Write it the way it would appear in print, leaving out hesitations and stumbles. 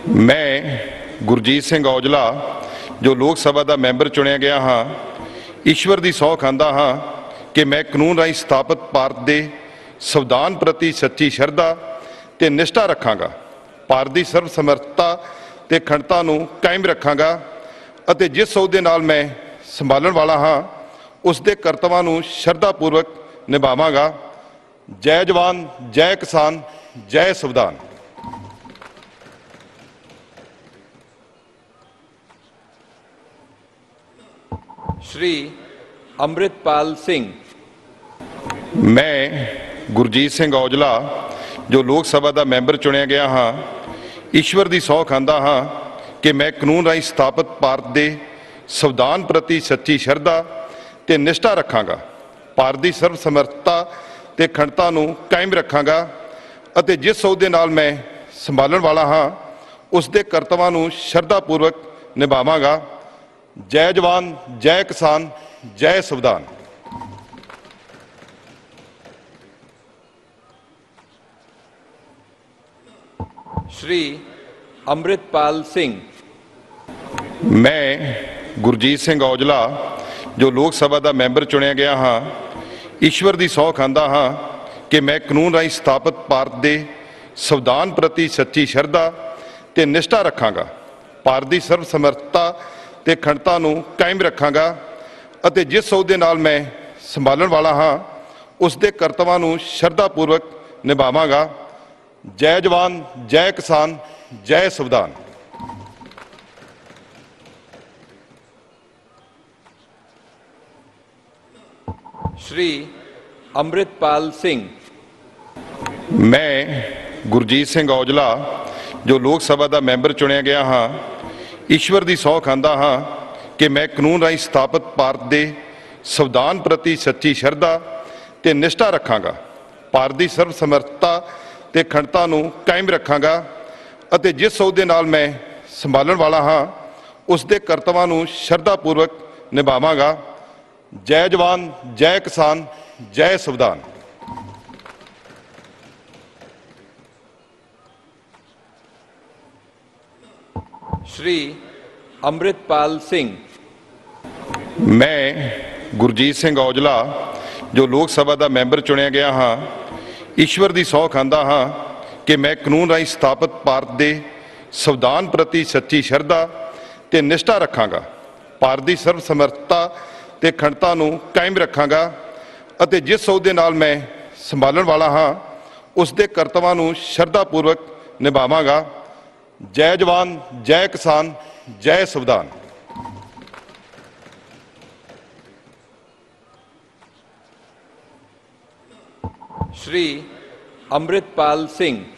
मैं ਗੁਰਜੀਤ ਸਿੰਘ ਔਜਲਾ ਜੋ ਲੋਕ ਸਭਾ ਦਾ ਮੈਂਬਰ ਚੁਣਿਆ ਗਿਆ ਹਾਂ, ਈਸ਼ਵਰ ਦੀ ਸਹੁੰ ਖਾਂਦਾ ਹਾਂ ਕਿ ਮੈਂ ਕਾਨੂੰਨ ਰਾਹੀਂ ਸਥਾਪਿਤ ਭਾਰਤ ਦੇ ਸੰਵਿਧਾਨ ਪ੍ਰਤੀ ਸੱਚੀ ਸ਼ਰਧਾ ਤੇ ਨਿਸ਼ਠਾ ਰੱਖਾਂਗਾ। ਭਾਰਤ ਦੀ ਸਰਵ ਸਮਰੱਥਾ ਤੇ ਅਖੰਡਤਾ ਨੂੰ ਕਾਇਮ ਰੱਖਾਂਗਾ ਅਤੇ ਜਿਸ ਅਹੁਦੇ ਨਾਲ ਮੈਂ ਸੰਭਾਲਣ ਵਾਲਾ ਹਾਂ ਉਸ ਦੇ ਕਰਤੱਵਾਂ ਨੂੰ ਸ਼ਰਧਾਪੂਰਵਕ ਨਿਭਾਵਾਂਗਾ। ਜੈ ਜਵਾਨ, ਜੈ ਕਿਸਾਨ, ਜੈ ਸੰਵਿਧਾਨ। श्री ਅੰਮ੍ਰਿਤਪਾਲ ਸਿੰਘ। ਮੈਂ ਗੁਰਜੀਤ ਸਿੰਘ ਔਜਲਾ ਜੋ ਲੋਕ ਸਭਾ ਦਾ ਮੈਂਬਰ ਚੁਣਿਆ ਗਿਆ ਹਾਂ, ਈਸ਼ਵਰ ਦੀ ਸਹੁੰ ਖਾਂਦਾ ਹਾਂ ਕਿ ਮੈਂ ਕਾਨੂੰਨ ਰਾਹੀਂ ਸਥਾਪਿਤ ਭਾਰਤ ਦੇ ਸੰਵਿਧਾਨ ਪ੍ਰਤੀ ਸੱਚੀ ਸ਼ਰਧਾ ਤੇ ਨਿਸ਼ਠਾ ਰੱਖਾਂਗਾ। ਭਾਰਤ ਦੀ ਸਰਵ ਸਮਰੱਥਾ ਤੇ ਅਖੰਡਤਾ ਨੂੰ ਕਾਇਮ ਰੱਖਾਂਗਾ ਅਤੇ ਜਿਸ ਅਹੁਦੇ ਨਾਲ ਮੈਂ ਸੰਭਾਲਣ ਵਾਲਾ ਹਾਂ ਉਸ ਦੇ ਕਰਤੱਵਾਂ ਨੂੰ ਸ਼ਰਧਾਪੂਰਵਕ ਨਿਭਾਵਾਂਗਾ। ਜੈ ਜਵਾਨ, ਜੈ ਕਿਸਾਨ, ਜੈ ਸੰਵਿਧਾਨ। श्री ਅੰਮ੍ਰਿਤਪਾਲ ਸਿੰਘ। ਮੈਂ ਗੁਰਜੀਤ ਸਿੰਘ ਔਜਲਾ ਜੋ ਲੋਕ ਸਭਾ ਦਾ ਮੈਂਬਰ ਚੁਣਿਆ ਗਿਆ ਹਾਂ, ਈਸ਼ਵਰ ਦੀ ਸਹੁੰ ਖਾਂਦਾ ਹਾਂ ਕਿ ਮੈਂ ਕਾਨੂੰਨ ਰਾਹੀਂ ਸਥਾਪਿਤ ਭਾਰਤ ਦੇ ਸੰਵਿਧਾਨ ਪ੍ਰਤੀ ਸੱਚੀ ਸ਼ਰਧਾ ਤੇ ਨਿਸ਼ਠਾ ਰੱਖਾਂਗਾ। ਭਾਰਤ ਦੀ ਸਰਵ ਸਮਰੱਥਾ ਤੇ ਅਖੰਡਤਾ ਨੂੰ ਕਾਇਮ ਰੱਖਾਂਗਾ ਅਤੇ ਜਿਸ ਅਹੁਦੇ ਨਾਲ ਮੈਂ ਸੰਭਾਲਣ ਵਾਲਾ ਹਾਂ ਉਸ ਦੇ ਕਰਤੱਵਾਂ ਨੂੰ ਸ਼ਰਧਾਪੂਰਵਕ ਨਿਭਾਵਾਂਗਾ। ਜੈ ਜਵਾਨ, ਜੈ ਕਿਸਾਨ, ਜੈ ਸੰਵਿਧਾਨ। श्री ਅੰਮ੍ਰਿਤਪਾਲ ਸਿੰਘ। ਮੈਂ ਗੁਰਜੀਤ ਸਿੰਘ ਔਜਲਾ ਜੋ ਲੋਕ ਸਭਾ ਦਾ ਮੈਂਬਰ ਚੁਣਿਆ ਗਿਆ ਹਾਂ, ਈਸ਼ਵਰ ਦੀ ਸਹੁੰ ਖਾਂਦਾ ਹਾਂ ਕਿ ਮੈਂ ਕਾਨੂੰਨ ਰਾਹੀਂ ਸਥਾਪਿਤ ਭਾਰਤ ਦੇ ਸੰਵਿਧਾਨ ਪ੍ਰਤੀ ਸੱਚੀ ਸ਼ਰਧਾ ਤੇ ਨਿਸ਼ਠਾ ਰੱਖਾਂਗਾ। ਭਾਰਤ ਦੀ ਸਰਵ ਸਮਰੱਥਾ ਤੇ ਅਖੰਡਤਾ ਨੂੰ ਕਾਇਮ ਰੱਖਾਂਗਾ ਅਤੇ ਜਿਸ ਅਹੁਦੇ ਨਾਲ ਮੈਂ ਸੰਭਾਲਣ ਵਾਲਾ ਹਾਂ ਉਸ ਦੇ ਕਰਤੱਵਾਂ ਨੂੰ ਸ਼ਰਧਾਪੂਰਵਕ ਨਿਭਾਵਾਂਗਾ। ਜੈ ਜਵਾਨ, ਜੈ ਕਿਸਾਨ, ਜੈ ਸੰਵਿਧਾਨ। श्री ਅੰਮ੍ਰਿਤਪਾਲ ਸਿੰਘ। ਮੈਂ ਗੁਰਜੀਤ ਸਿੰਘ ਔਜਲਾ ਜੋ ਲੋਕ ਸਭਾ ਦਾ ਮੈਂਬਰ ਚੁਣਿਆ ਗਿਆ ਹਾਂ, ਈਸ਼ਵਰ ਦੀ ਸਹੁੰ ਖਾਂਦਾ ਹਾਂ ਕਿ ਮੈਂ ਕਾਨੂੰਨ ਰਾਹੀਂ ਸਥਾਪਿਤ ਭਾਰਤ ਦੇ ਸੰਵਿਧਾਨ ਪ੍ਰਤੀ ਸੱਚੀ ਸ਼ਰਧਾ ਤੇ ਨਿਸ਼ਠਾ ਰੱਖਾਂਗਾ। ਭਾਰਤ ਦੀ ਸਰਵ ਸਮਰੱਥਾ ਤੇ ਅਖੰਡਤਾ ਨੂੰ ਕਾਇਮ ਰੱਖਾਂਗਾ ਅਤੇ ਜਿਸ ਅਹੁਦੇ ਨਾਲ ਮੈਂ ਸੰਭਾਲਣ ਵਾਲਾ ਹਾਂ ਉਸ ਦੇ ਕਰਤੱਵਾਂ ਨੂੰ ਸ਼ਰਧਾਪੂਰਵਕ ਨਿਭਾਵਾਂਗਾ। ਜੈ ਜਵਾਨ, ਜੈ ਕਿਸਾਨ, ਜੈ ਸੰਵਿਧਾਨ। ਮੈਂ ਗੁਰਜੀਤ ਸਿੰਘ ਔਜਲਾ ਜੋ ਲੋਕ ਸਭਾ ਦਾ ਮੈਂਬਰ ਚੁਣਿਆ ਗਿਆ ਹਾਂ, ਈਸ਼ਵਰ ਦੀ ਸਹੁੰ ਖਾਂਦਾ ਹਾਂ ਕਿ ਮੈਂ ਕਾਨੂੰਨ ਰਾਹੀਂ ਸਥਾਪਿਤ ਭਾਰਤ ਦੇ ਸੰਵਿਧਾਨ ਪ੍ਰਤੀ ਸੱਚੀ ਸ਼ਰਧਾ ਤੇ ਨਿਸ਼ਠਾ ਰੱਖਾਂਗਾ। ਭਾਰਤ ਦੀ ਸਰਵ ਸਮਰੱਥਾ ਤੇ ਅਖੰਡਤਾ ਨੂੰ ਕਾਇਮ ਰੱਖਾਂਗਾ ਅਤੇ ਜਿਸ ਅਹੁਦੇ ਨਾਲ ਮੈਂ ਸੰਭਾਲਣ ਵਾਲਾ ਹਾਂ ਉਸ ਦੇ ਕਰਤੱਵਾਂ ਨੂੰ ਸ਼ਰਧਾਪੂਰਵਕ ਨਿਭਾਵਾਂਗਾ। ਜੈ ਜਵਾਨ, ਜੈ ਕਿਸਾਨ, ਜੈ ਸੰਵਿਧਾਨ। श्री ਅੰਮ੍ਰਿਤਪਾਲ ਸਿੰਘ।